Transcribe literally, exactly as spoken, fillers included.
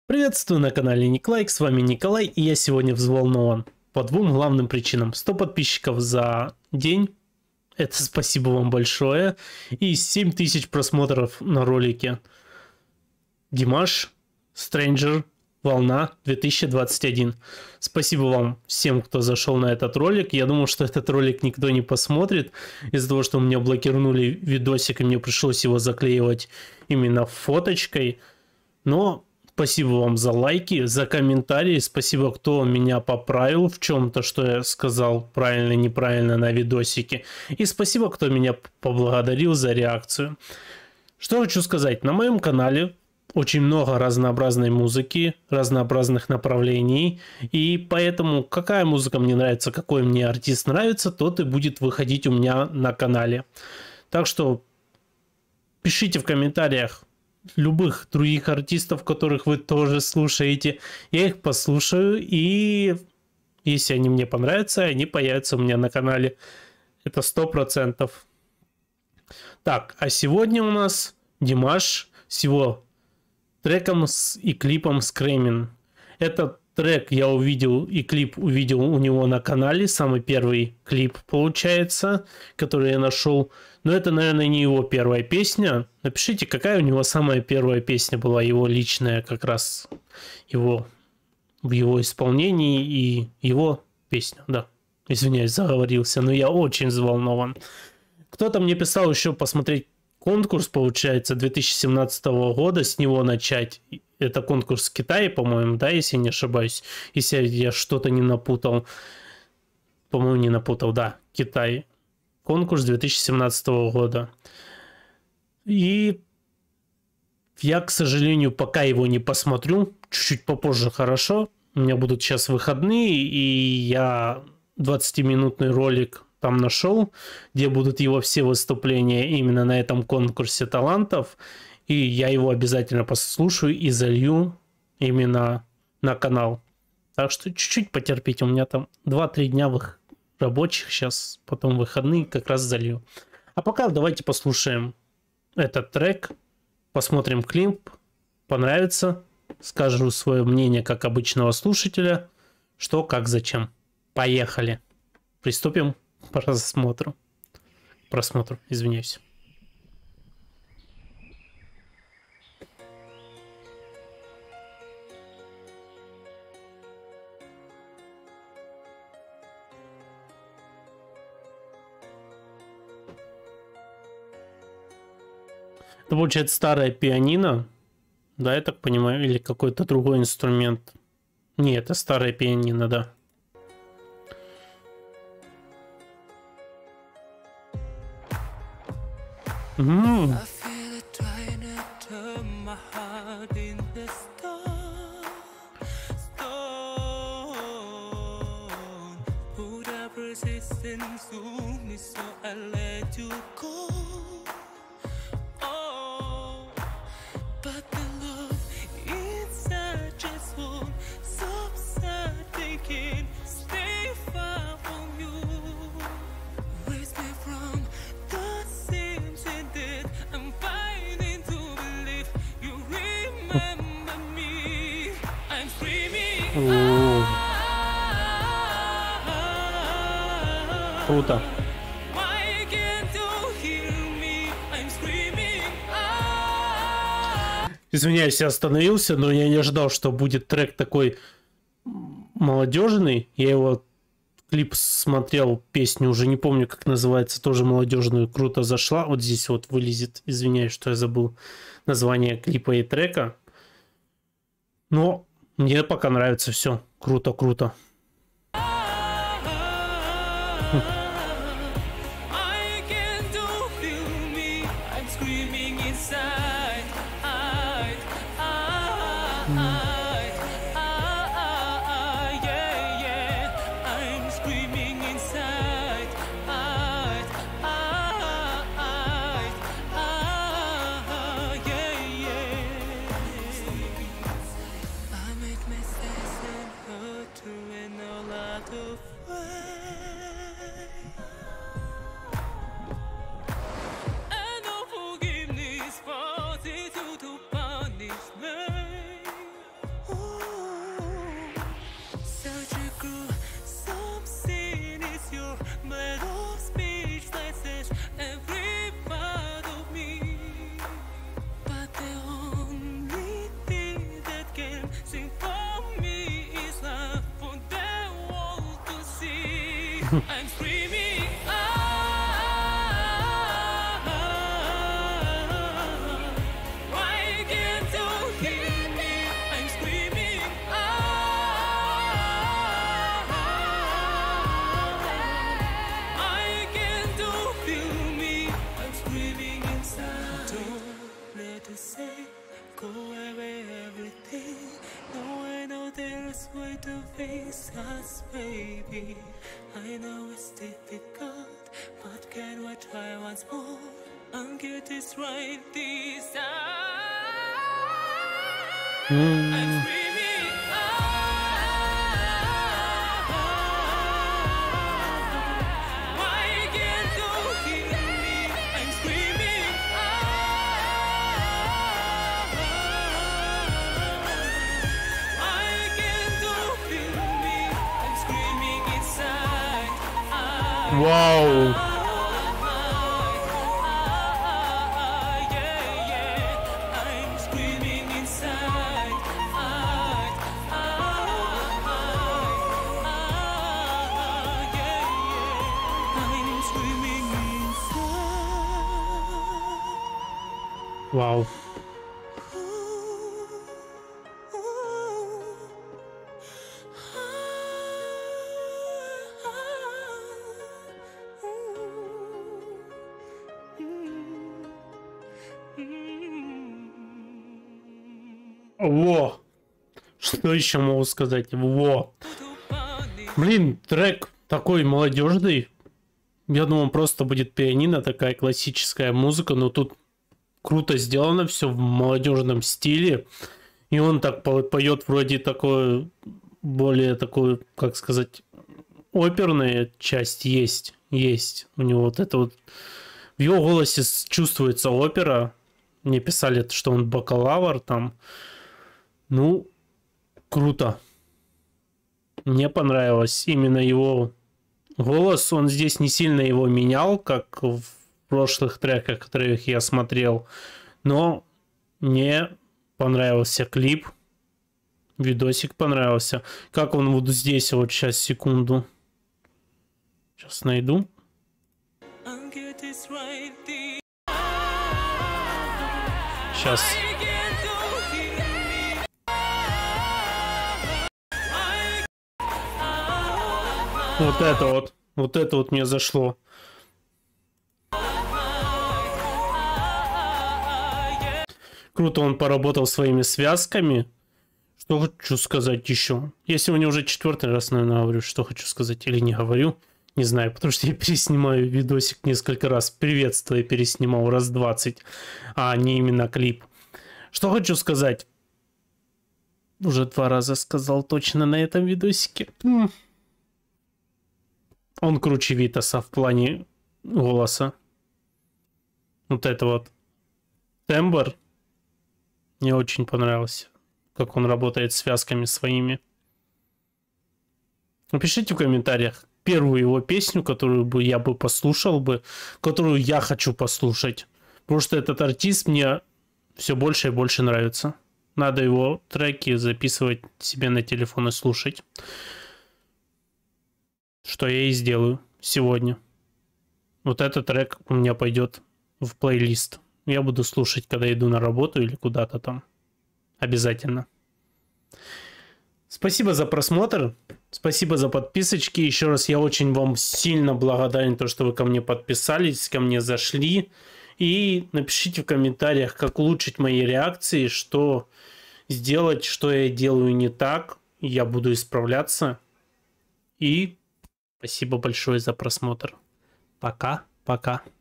Приветствую на канале Никлайк, с вами Николай, и я сегодня взволнован по двум главным причинам. сто подписчиков за день, это спасибо вам большое, и семь тысяч просмотров на ролике. Димаш, Stranger, Волна две тысячи двадцать один. Спасибо вам всем, кто зашел на этот ролик. Я думал, что этот ролик никто не посмотрит, из-за того, что у меня блокировали видосик, и мне пришлось его заклеивать именно фоточкой. Но спасибо вам за лайки, за комментарии. Спасибо, кто меня поправил в чем-то, что я сказал правильно, неправильно на видосике. И спасибо, кто меня поблагодарил за реакцию. Что хочу сказать. На моем канале очень много разнообразной музыки, разнообразных направлений. И поэтому, какая музыка мне нравится, какой мне артист нравится, тот и будет выходить у меня на канале. Так что пишите в комментариях любых других артистов, которых вы тоже слушаете. Я их послушаю, и если они мне понравятся, они появятся у меня на канале. Это сто процентов. Так, а сегодня у нас Димаш с его треком с, и клипом «Screaming». Этот трек я увидел и клип увидел у него на канале. Самый первый клип получается, который я нашел. Но это, наверное, не его первая песня. Напишите, какая у него самая первая песня была, его личная, как раз его, в его исполнении и его песня. Да, извиняюсь, заговорился, но я очень взволнован. Кто-то мне писал еще посмотреть конкурс, получается, две тысячи семнадцатого года, с него начать. Это конкурс в Китае, по-моему, да, если я не ошибаюсь. Если я что-то не напутал. По-моему, не напутал, да, Китай. Конкурс две тысячи семнадцатого года. И я, к сожалению, пока его не посмотрю. Чуть-чуть попозже, хорошо. У меня будут сейчас выходные, и я двадцатиминутный ролик там нашел, где будут его все выступления именно на этом конкурсе талантов. И я его обязательно послушаю и залью именно на канал. Так что чуть-чуть потерпите. У меня там два-три дня в рабочих сейчас, потом выходные, как раз залью. А пока давайте послушаем этот трек, посмотрим клип, понравится, скажу свое мнение как обычного слушателя, что, как, зачем. Поехали. Приступим к просмотру. Просмотру, извиняюсь. Это получается старая пианино, да, я так понимаю, или какой-то другой инструмент. Не, это старая пианино, да. М-м. О-о-о. Круто. Извиняюсь, я остановился, но я не ожидал, что будет трек такой молодежный. Я его клип смотрел, песню уже не помню, как называется, тоже молодежную, круто зашла. Вот здесь вот вылезет, извиняюсь, что я забыл название клипа и трека. Но мне пока нравится все. Круто, круто. To face us, baby. I know it's difficult, but can we try once more and get this right this time? Mm. I'm screaming, ah, why can't you hear me? I'm screaming, ah, why can't you feel me? I'm screaming inside. Wow. Вау. Во. Что еще могу сказать? Во. Блин, трек такой молодежный. Я думал, просто будет пианино, такая классическая музыка, но тут круто сделано, все в молодежном стиле. И он так по поет вроде такой, более такой, как сказать, оперная часть есть. Есть. У него вот это вот... В его голосе чувствуется опера. Мне писали, что он бакалавр там. Ну, круто. Мне понравилось именно его голос. Он здесь не сильно его менял, как в прошлых треках, которых я смотрел. Но мне понравился клип. Видосик понравился. Как он вот здесь, вот сейчас, секунду. Сейчас найду. Сейчас. Вот это вот. Вот это вот мне зашло. Круто он поработал своими связками. Что хочу сказать еще? Я сегодня уже четвертый раз, наверное, говорю, что хочу сказать или не говорю. Не знаю, потому что я переснимаю видосик несколько раз. Приветствую, я переснимал раз двадцать, а не именно клип. Что хочу сказать? Уже два раза сказал точно на этом видосике. Он круче Витаса в плане голоса. Вот это вот. Тембр. Мне очень понравился, как он работает с связками своими. Напишите в комментариях первую его песню, которую бы я бы послушал бы, которую я хочу послушать. Потому что этот артист мне все больше и больше нравится. Надо его треки записывать себе на телефон и слушать. Что я и сделаю сегодня. Вот этот трек у меня пойдет в плейлист. Я буду слушать, когда иду на работу или куда-то там. Обязательно. Спасибо за просмотр. Спасибо за подписочки. Еще раз я очень вам сильно благодарен, то, что вы ко мне подписались, ко мне зашли. И напишите в комментариях, как улучшить мои реакции, что сделать, что я делаю не так. Я буду исправляться. И спасибо большое за просмотр. Пока-пока.